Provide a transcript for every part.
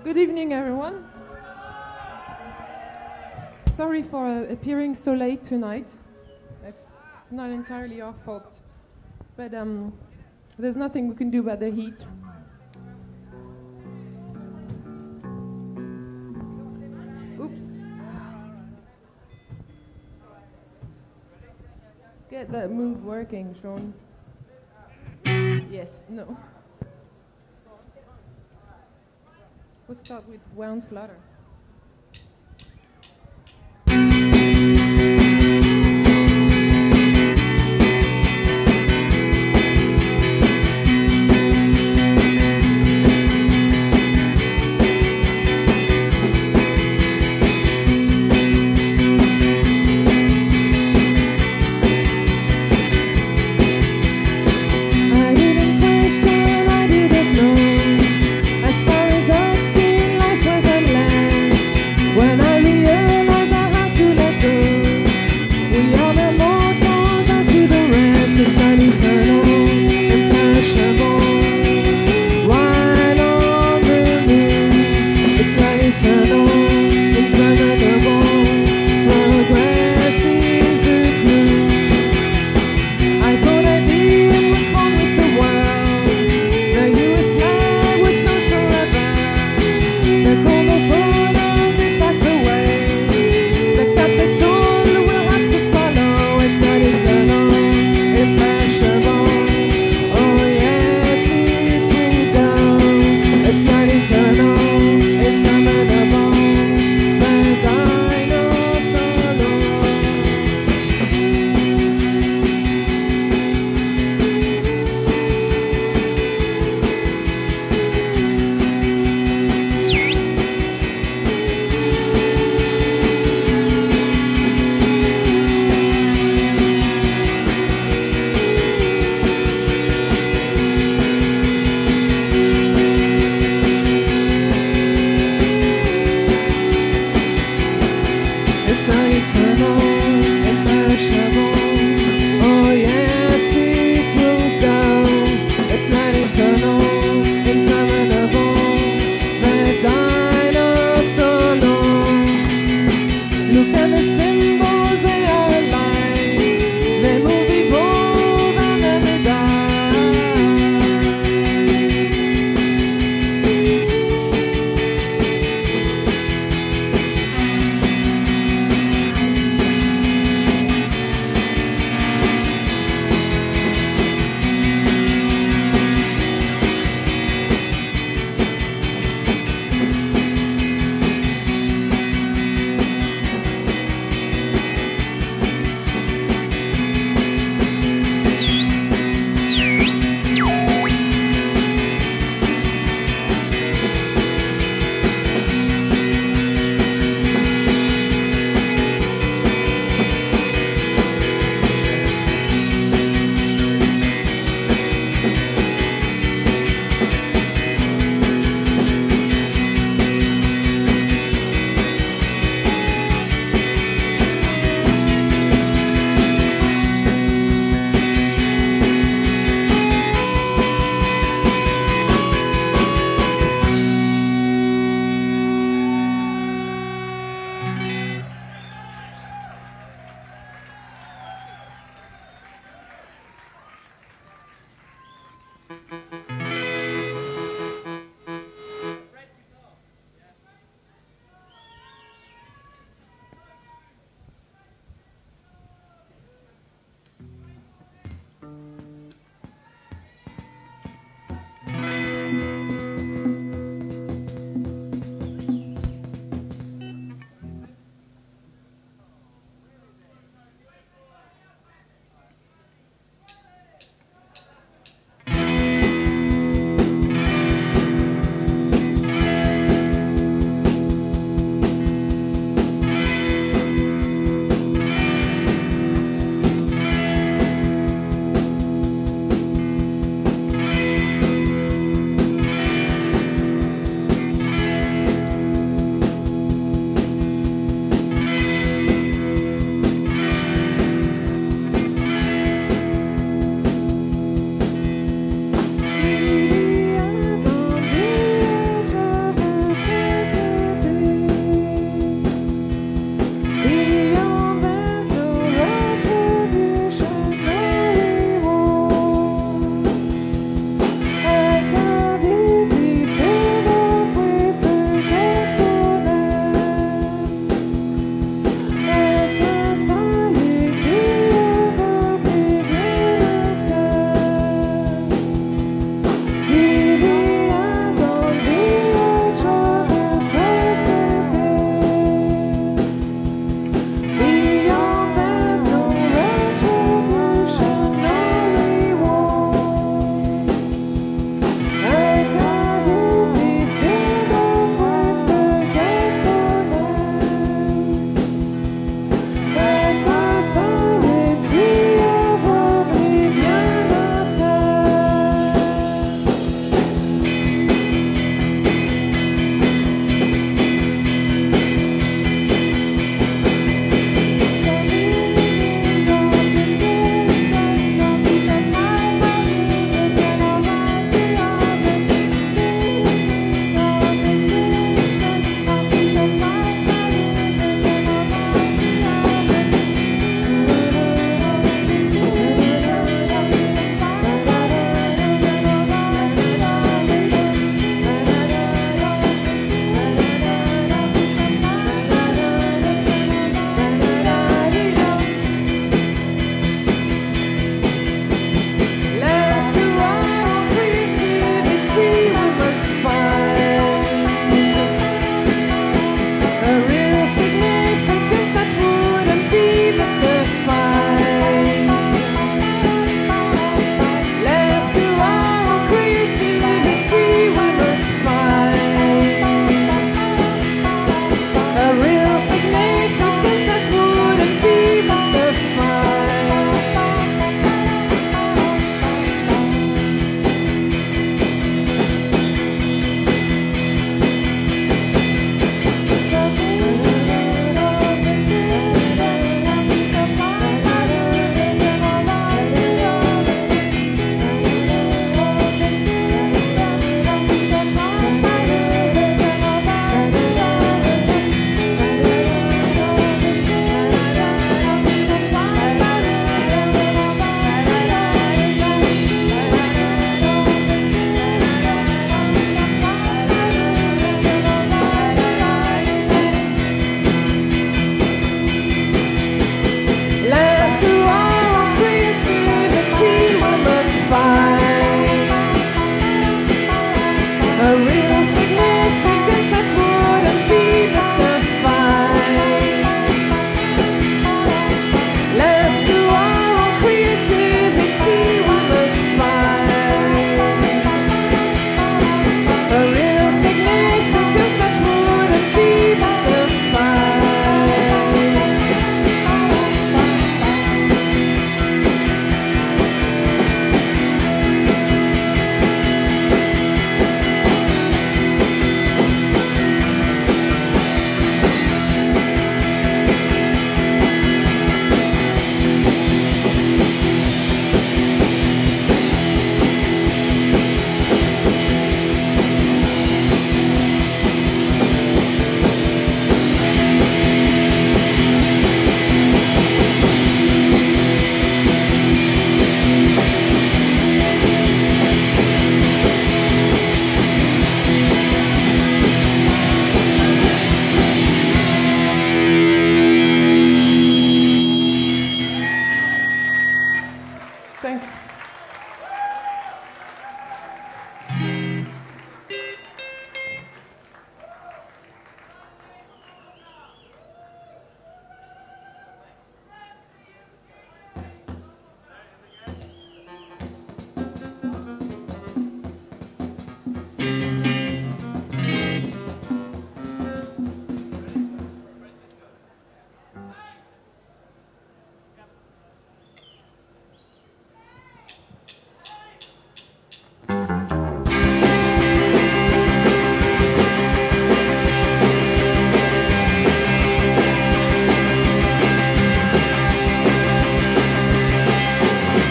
Good evening, everyone. Sorry for appearing so late tonight. It's not entirely our fault. But there's nothing we can do about the heat. Oops. Get that move working, Sean. Yes, no. We'll start with Wound Flutter. I didn't question, I didn't know. As far as I'd seen, life was a lie.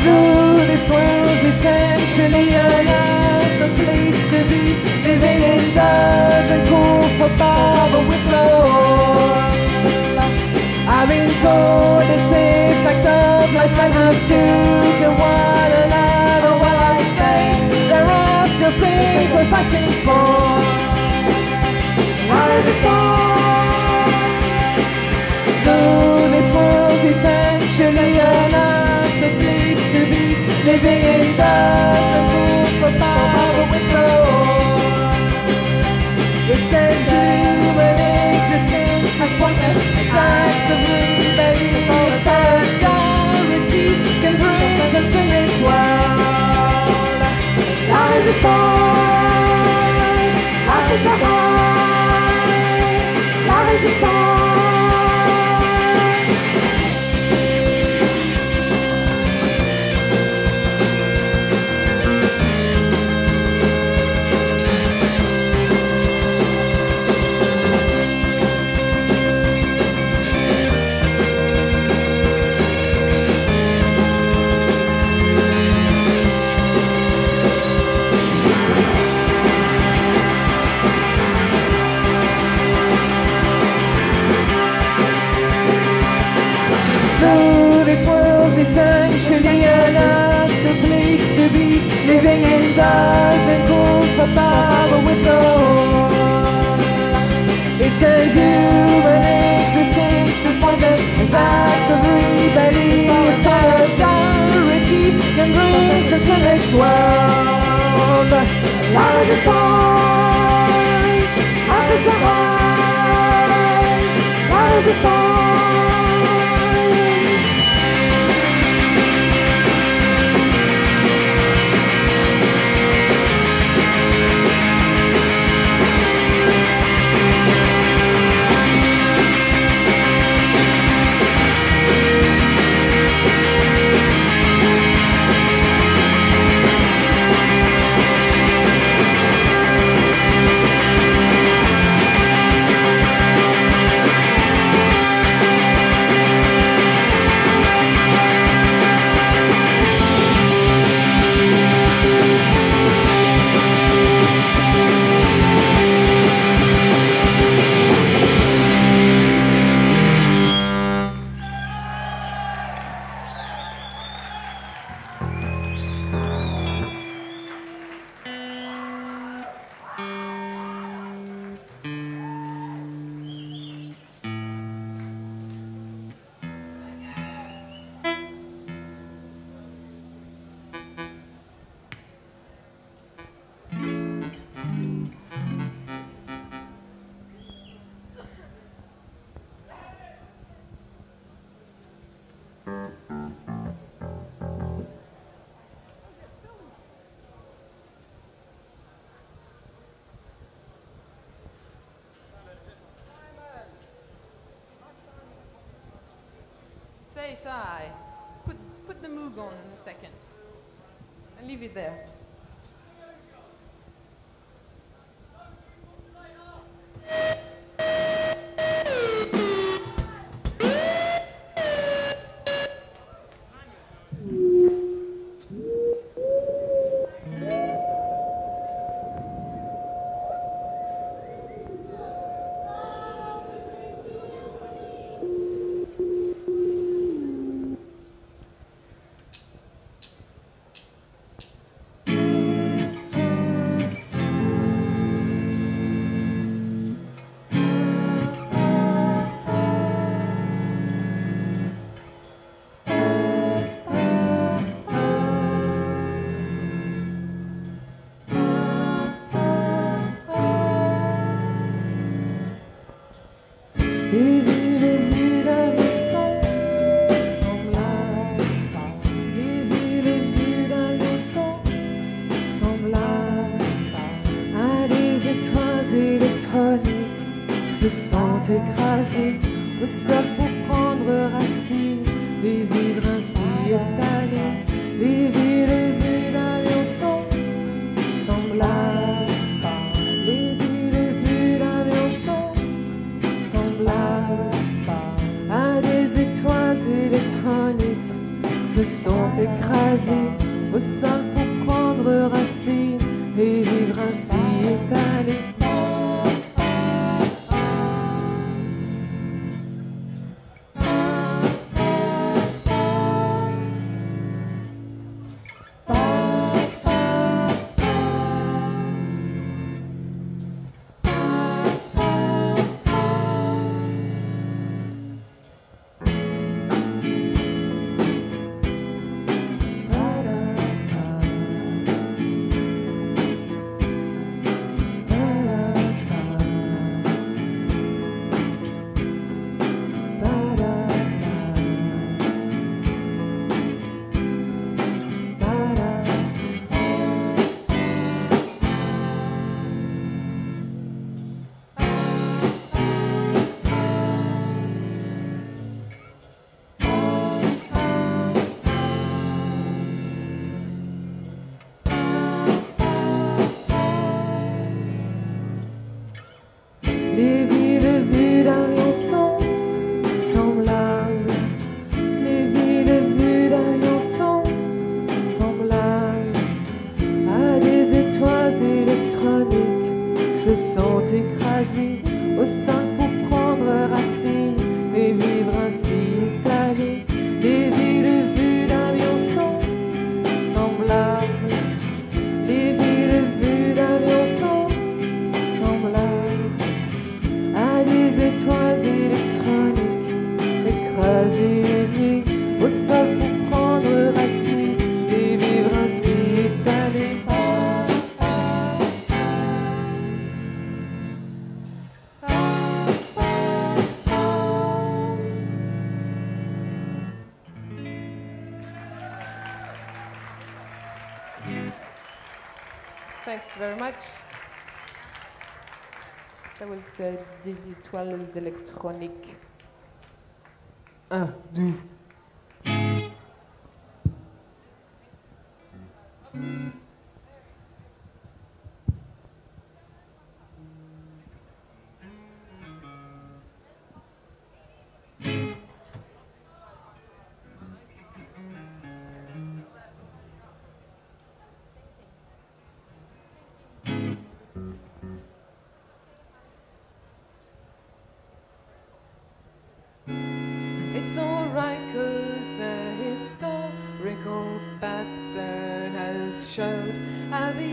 Though this world's essentially a nicer place to be, living in doesn't call for power with love. I've been told it's a fact of life I have to kill one another while I say there are still things we're fighting for. Why is it born? Though this world's essentially a nicer place to be, living in doesn't call for power with love. It's a human existence as pointless as acts of rebellion. Solidarity can bring us to this world. Life is born, life is a high, life is born. Essentially a nicer place to be, living in doesn't call for power with love. It's a human existence as pointless as acts of rebellion. Solidarity can bring us to this world. Life is born, life is a high, life is born. Say, put the Moog on in a second and leave it there. Se sont écrasés au sol pour prendre racine, des vivres ainsi étalés, des villes vues d'avion sont semblables. Les villes vues d'avion sont semblables à des étoiles électroniques se sont écrasés au sol pour prendre racine et vivre ainsi étalés. Thanks very much. That was des étoiles électroniques. 1, 2. It's alright 'cause the historical pattern has shown how the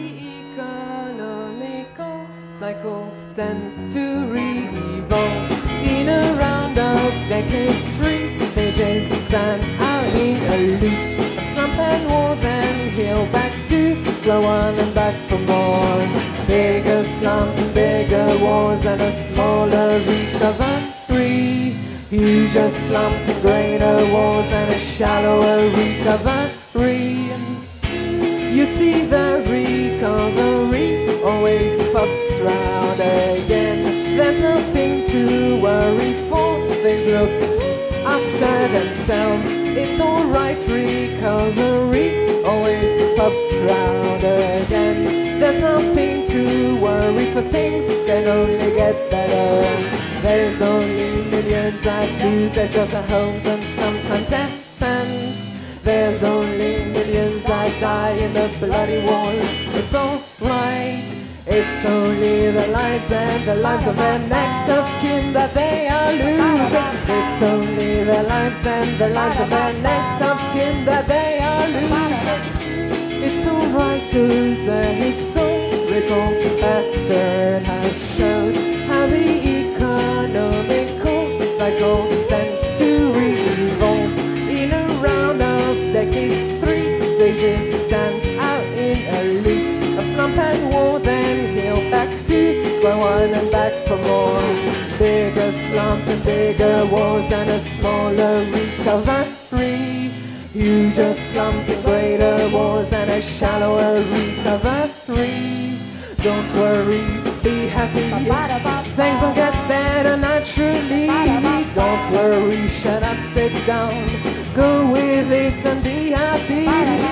economical cycle tends to revolve in a round of decades, 3 stages, and out in a loop of slump and war, then heal back to slow on and back for more. Bigger slump, bigger wars, and a smaller recovery. Huger slump and greater wars and a shallower recovery. You see the recovery always pops round again. There's nothing to worry for, things look after themselves. It's alright, recovery always pops round again. There's nothing to worry for, things can only get better. There's only millions that lose their jobs, their homes, and sometimes their sense. There's only millions that die in the bloody wars. It's alright. It's only the lives and the lives of their next of kin that they are losing. It's only the lives and the lives of their next of kin that they are losing. It's alright 'cause the historical pattern has shown how the economical cycle tends to revolve in a round of decades, 3 stages, stand out in a loop of slump and war, then heal back to square one and back for more. Bigger slump and bigger wars and a smaller recovery. Huger slump and greater wars and a shallower recovery. Don't worry, be happy, things will get better naturally. Don't worry, shut up, sit down, go with it and be happy.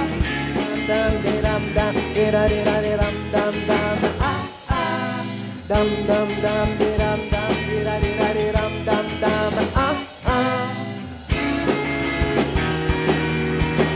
Dum dum dum dum dum dum dum dum dum dum dum dum dum dum.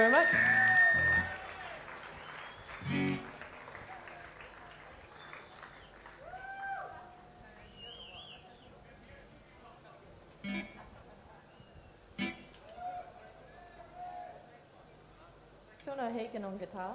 very much. Shona Hagen on guitar.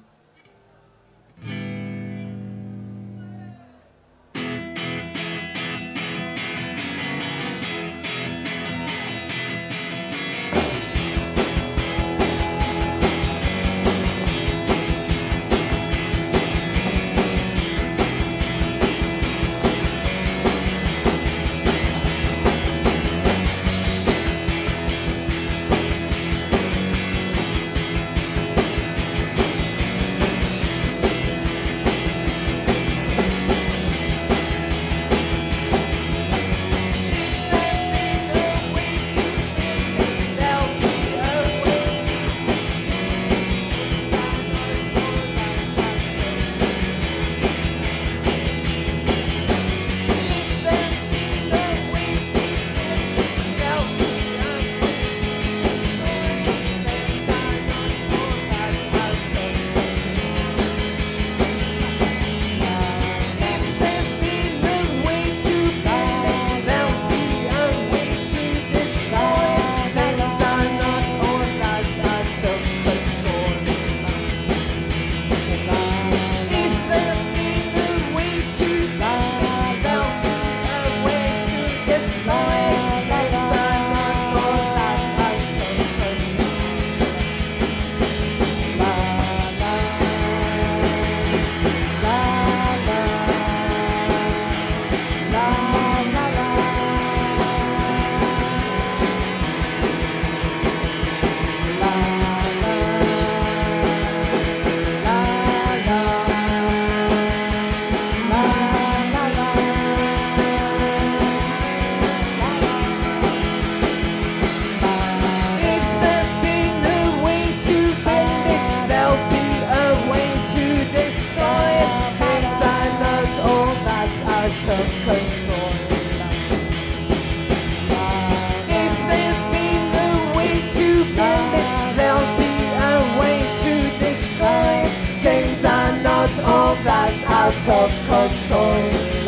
Out of control.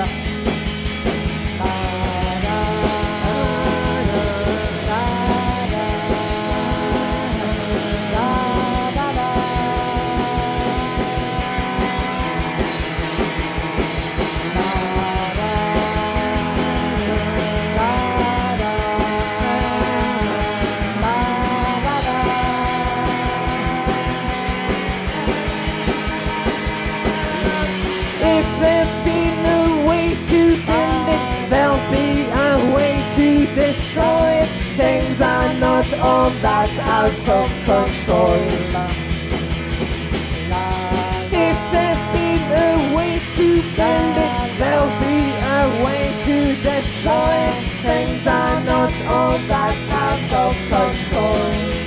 If there's been a way to end it, there'll be a way to destroy it. Things are not all that out of control. If there's been a way to end it, there'll be a way to destroy it. Things are not all that out of control.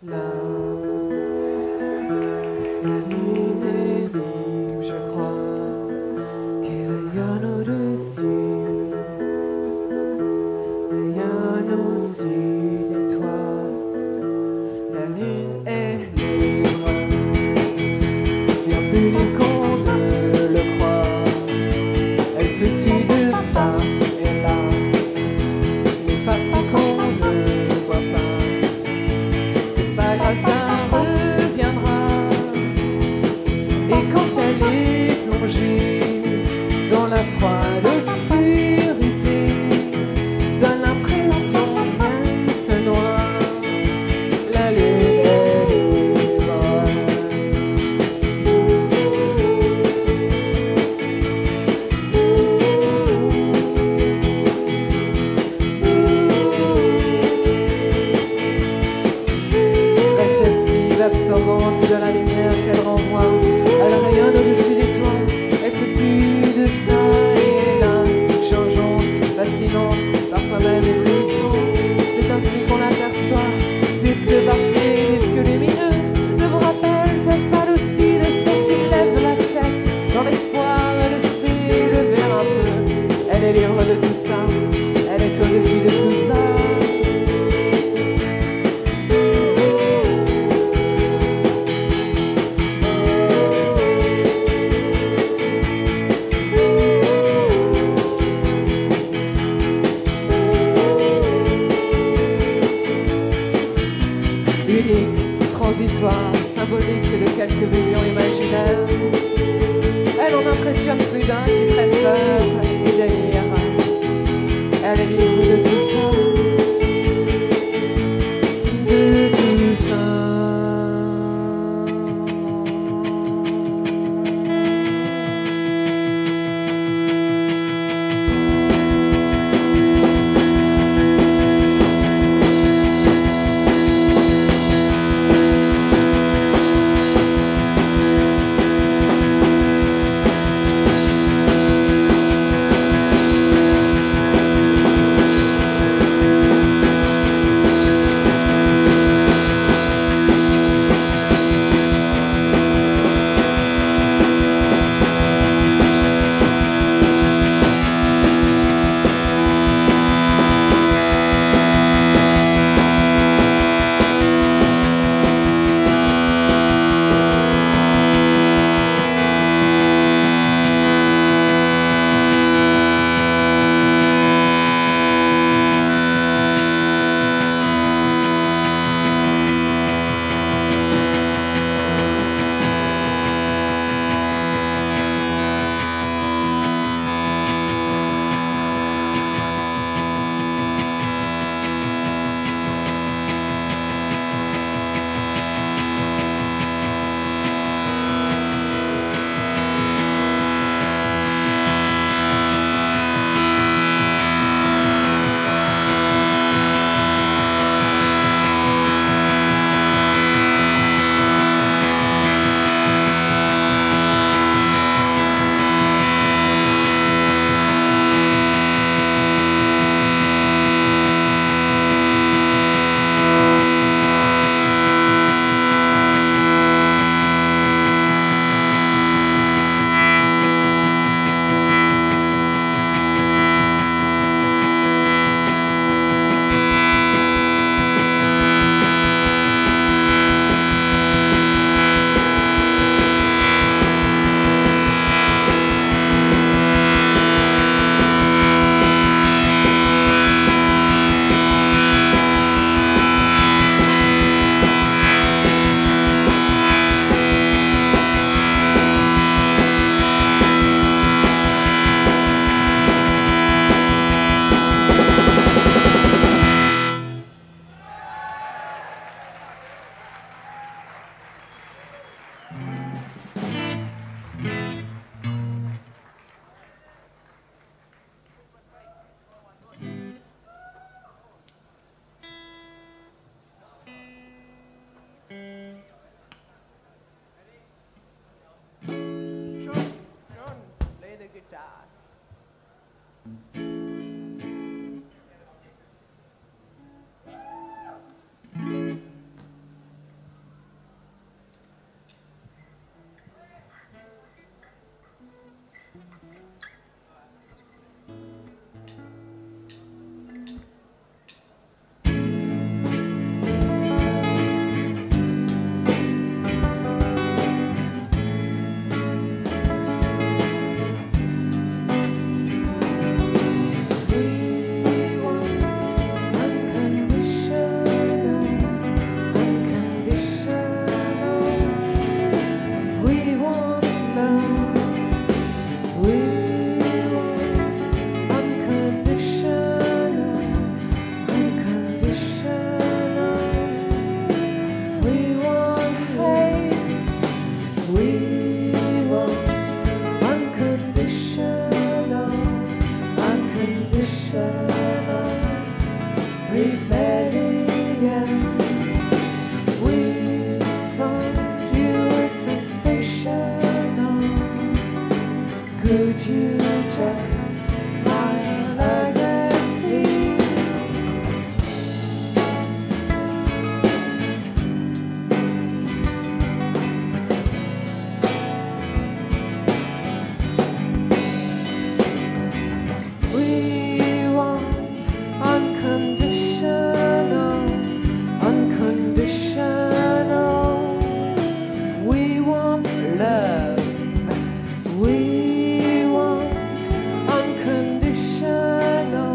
Là, la lune est libre, je crois, qui rayonne au-dessus, rayonne au-dessus des toits. La lune est libre, bien plus qu'on ne le croit. Elle fluctue de ça et là, les parties qu'on ne voit pas. C'est pas grave, ça reviendra. Et quand elle est plongée dans la froide obscurité, donne l'impression qu'elle se noie. La lune est libre. Réceptive, absorbante de la lumière qu'elle renvoie, elle rayonne au-dessus des toits, elle fluctue de ça et là, changeante, fascinante, parfois même éblouissante. C'est ainsi qu'on l'aperçoit, disque parfait, disque lumineux, ne vous rappelle peut-être pas l'hostie de ceux qui lèvent la tête, dans l'espoir de s'élever un peu. Elle est libre de tout ça, elle est au-dessus de tout ça. Unique, transitoire, symbolique de quelques visions imaginaires. Elle en impressionne plus d'un qui prennent peur et délire. Elle est libre de tout ça, de tout ça. Could you just smile again, please? We want unconditional, unconditional. We want love. We want unconditional,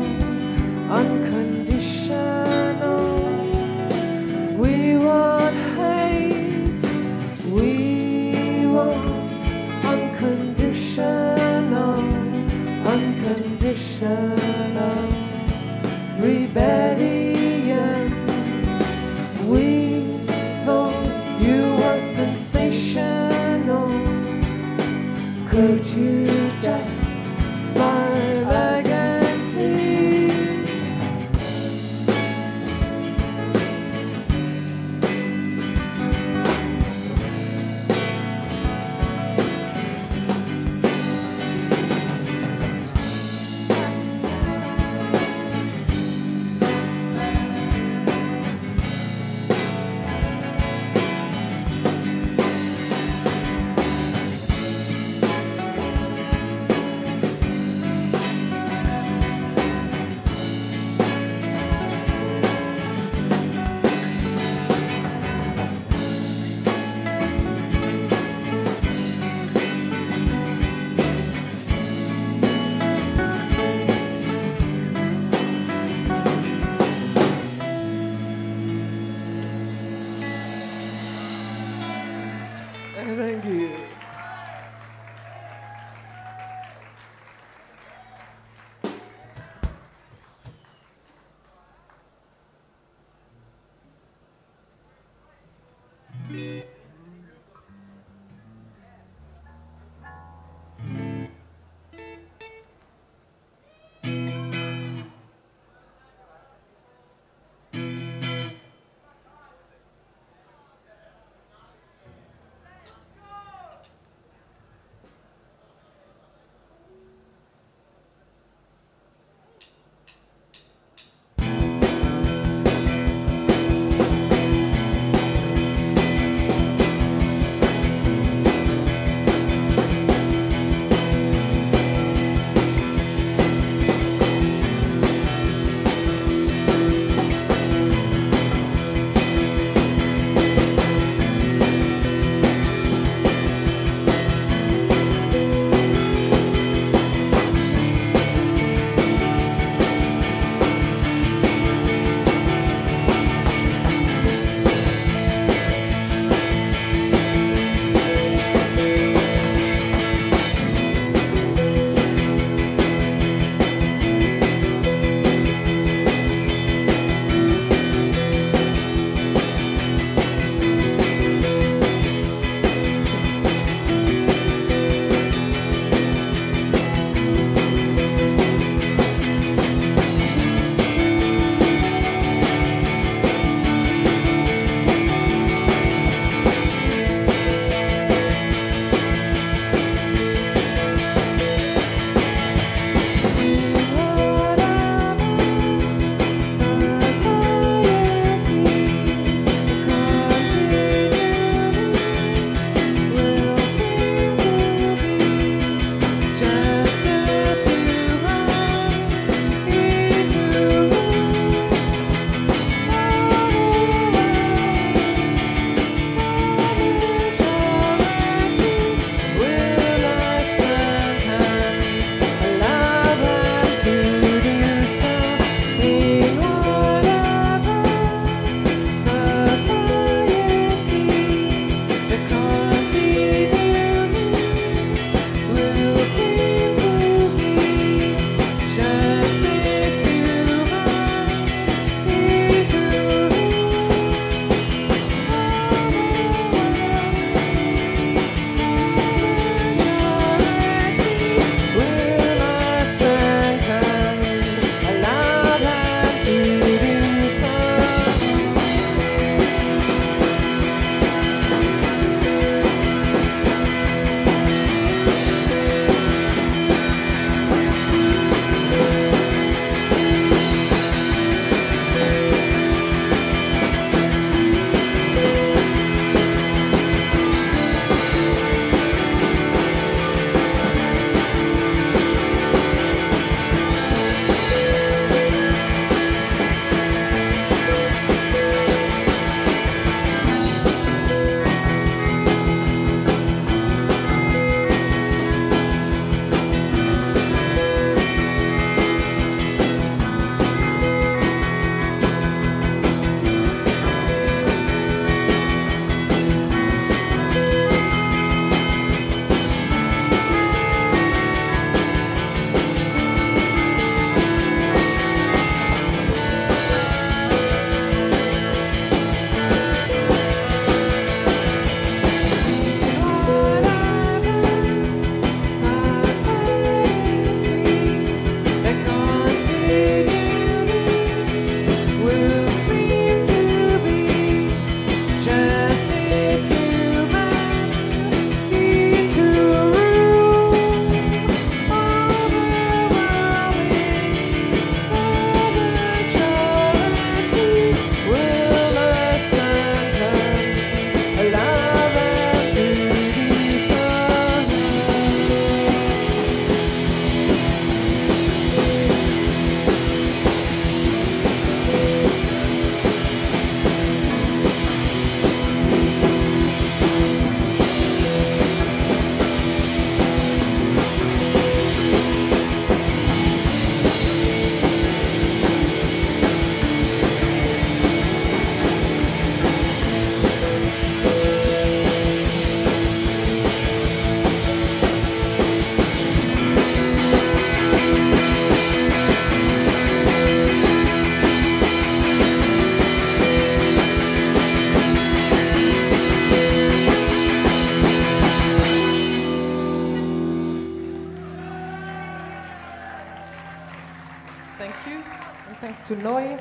unconditional. We want hate. We want unconditional, unconditional. Rebellion. We thought you were sensational. Could you just smile again, please? Thank you. And thanks to Noy.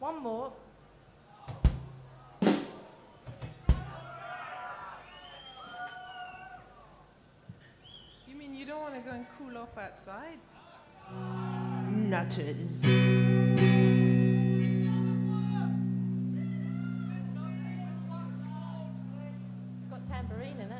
One more. You mean you don't want to go and cool off outside? Nutters. It's got tambourine in it.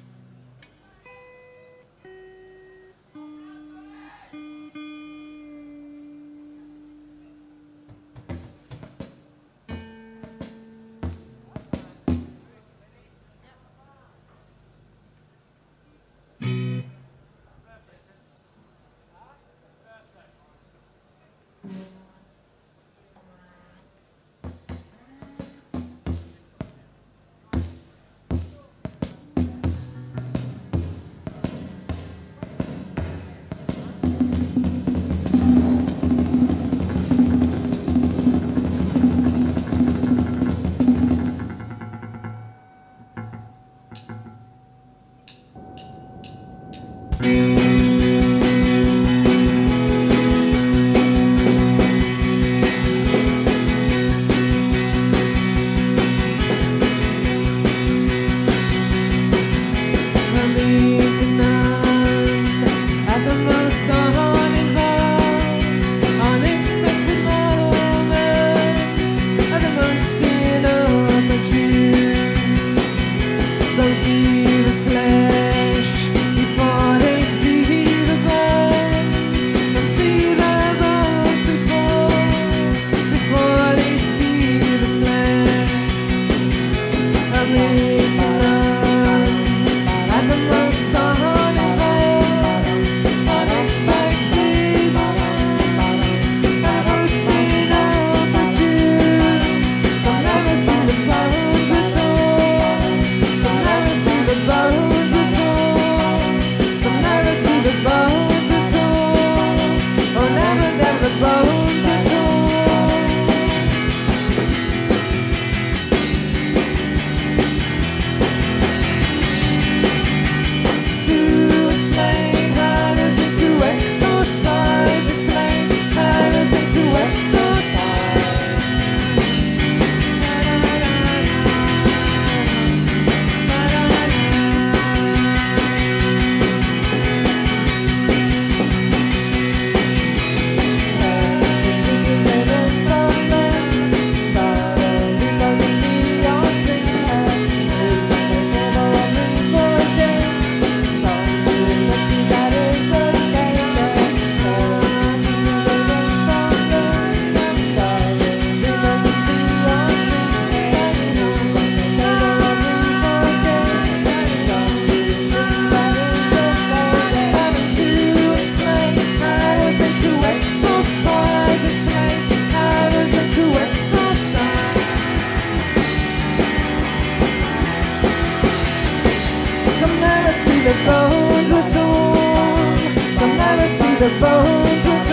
the bones at all. Some never see the bones at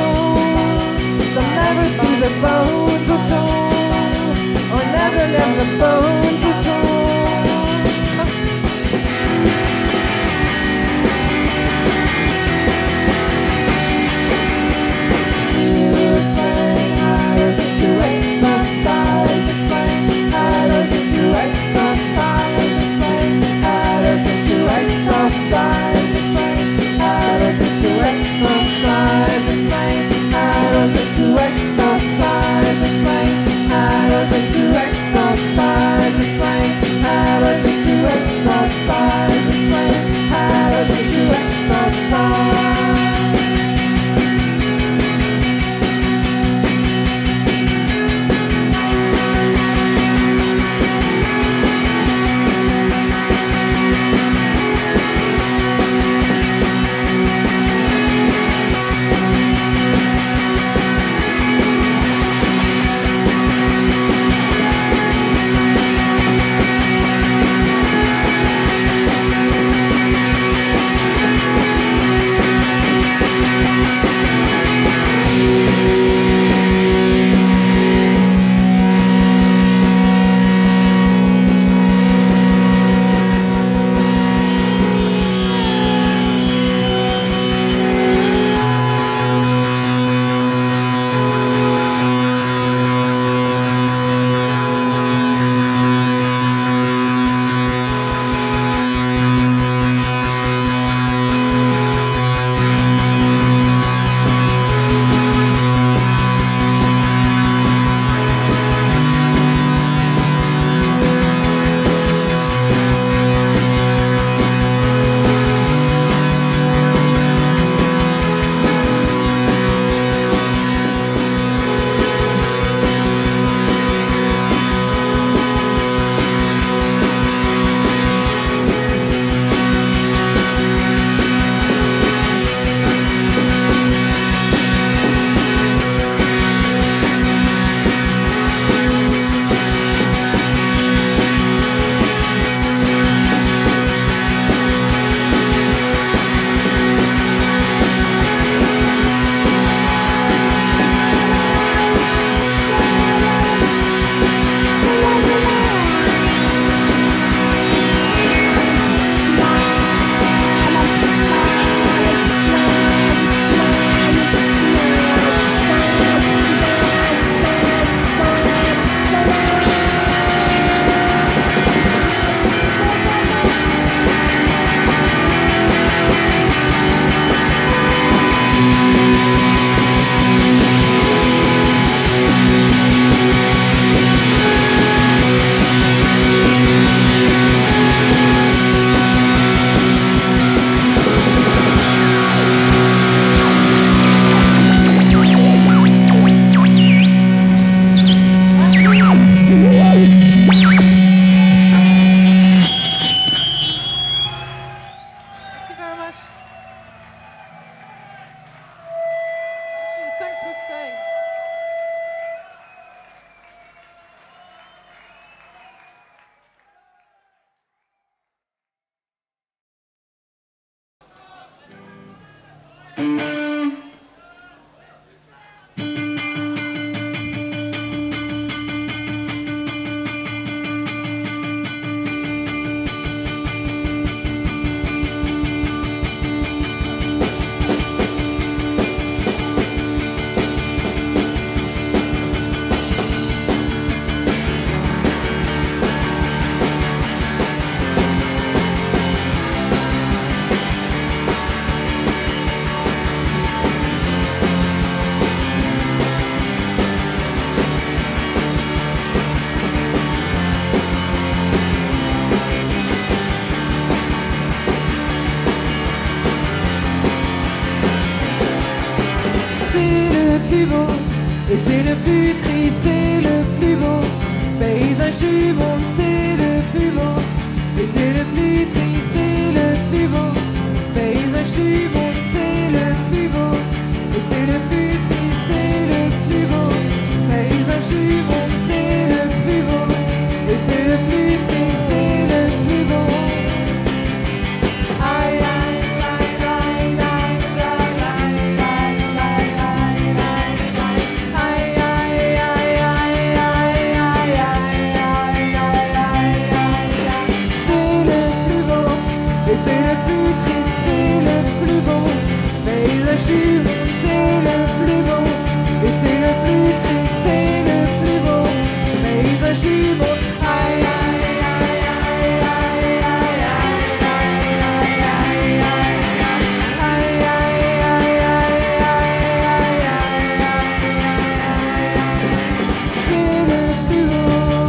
all. Some never see the bones at all. Or never let the bones at all. To exercise, explain how to exercise. Et c'est le plus triste, c'est le plus beau paysage du monde, c'est le plus beau. Et c'est le plus triste, c'est le plus beau paysage du monde, c'est le plus beau. Et c'est le plus triste, c'est le plus beau paysage du monde, c'est le plus beau. Et c'est le plus triste, c'est le plus beau. Aïe, aïe, aïe, aïe, aïe, c'est le plus triste, c'est le plus beau paysage du monde, c'est le plus beau. Et c'est le plus triste, c'est le plus beau paysage du monde. Aïe, aïe, aïe, aïe, aïe, aïe, aïe, aïe, aïe, c'est le plus beau.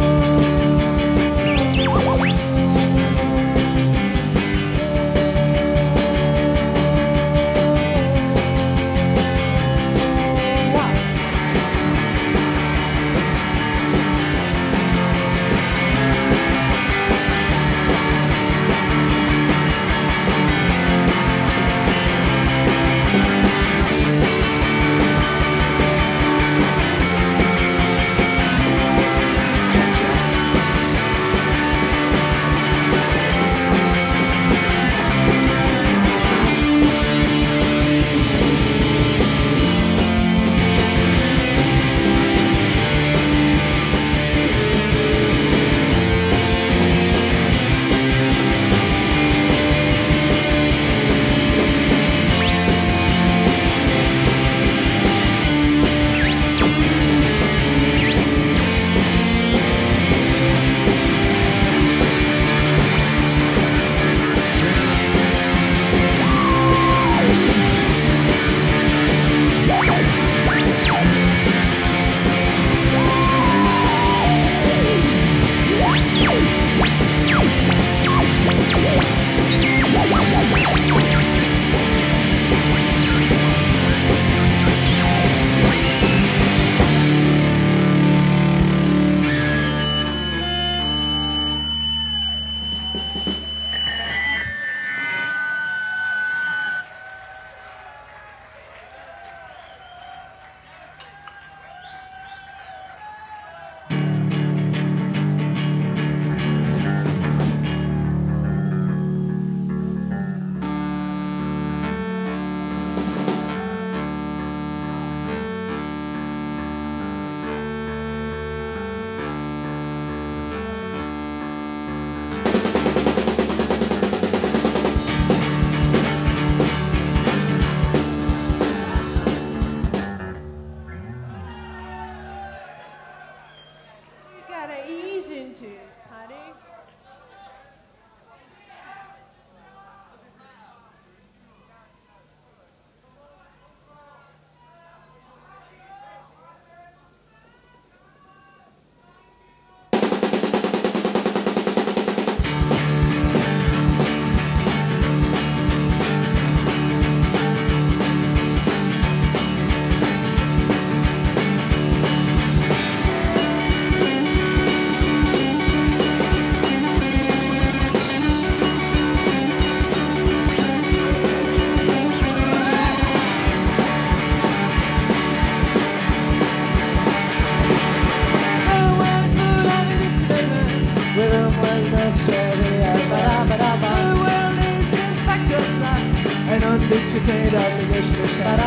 Undisputed obligation to share.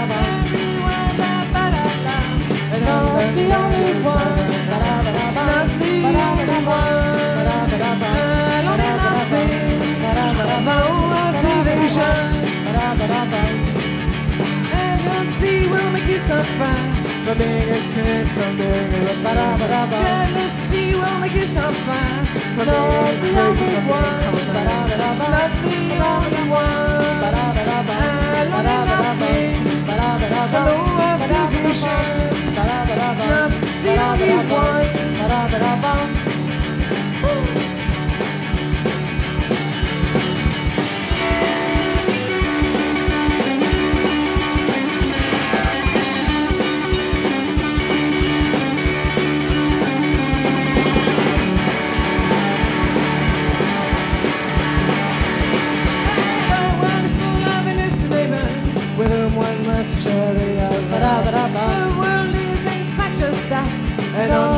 And I'm the only one. Not the only one. Only nothing. No motivation. And you'll see we'll make you suffer for being extreme, from being irresponsible. Jealousy will make you suffer from being crazy, from being cold. Not the only one.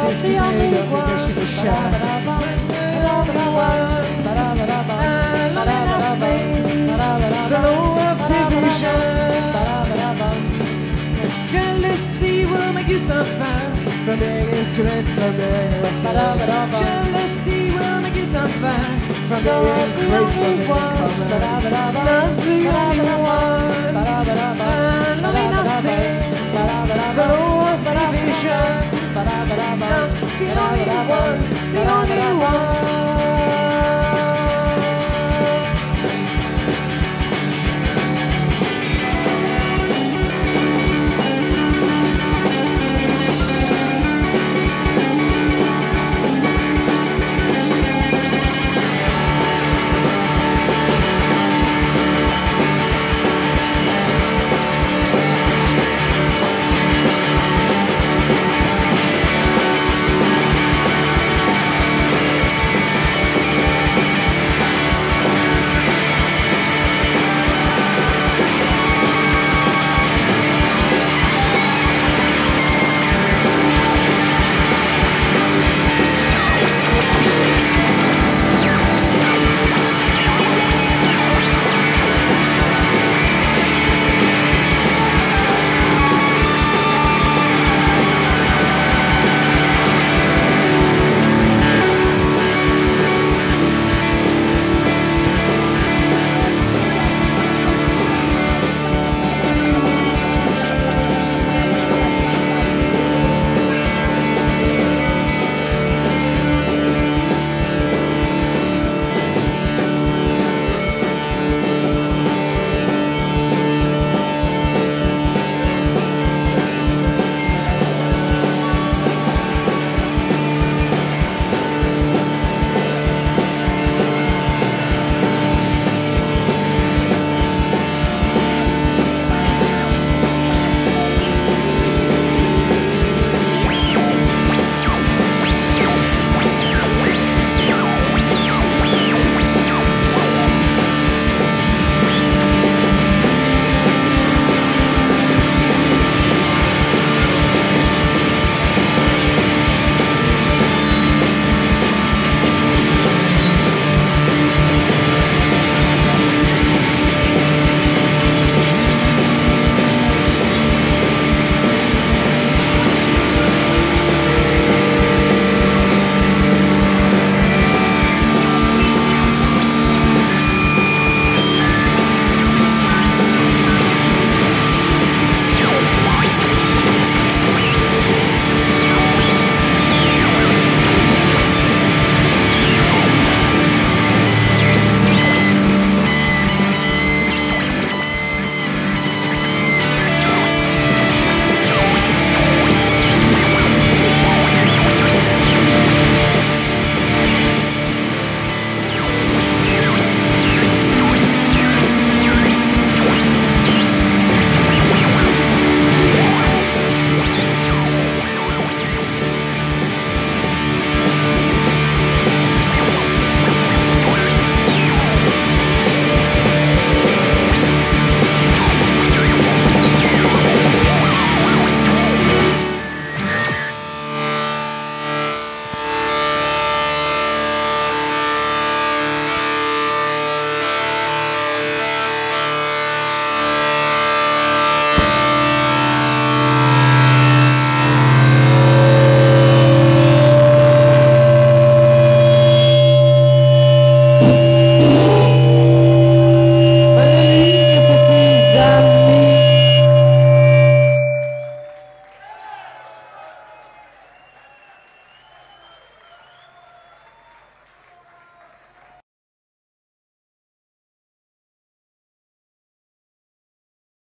this the only cause one. they should be shy. The only one. And loving nothing. The law of division. Jealousy will make you suffer from being instrument from being arrested. Jealousy will make you suffer from being crazy from being common. Not the only one. And loving nothing. The law of division. Not the only one. The only one.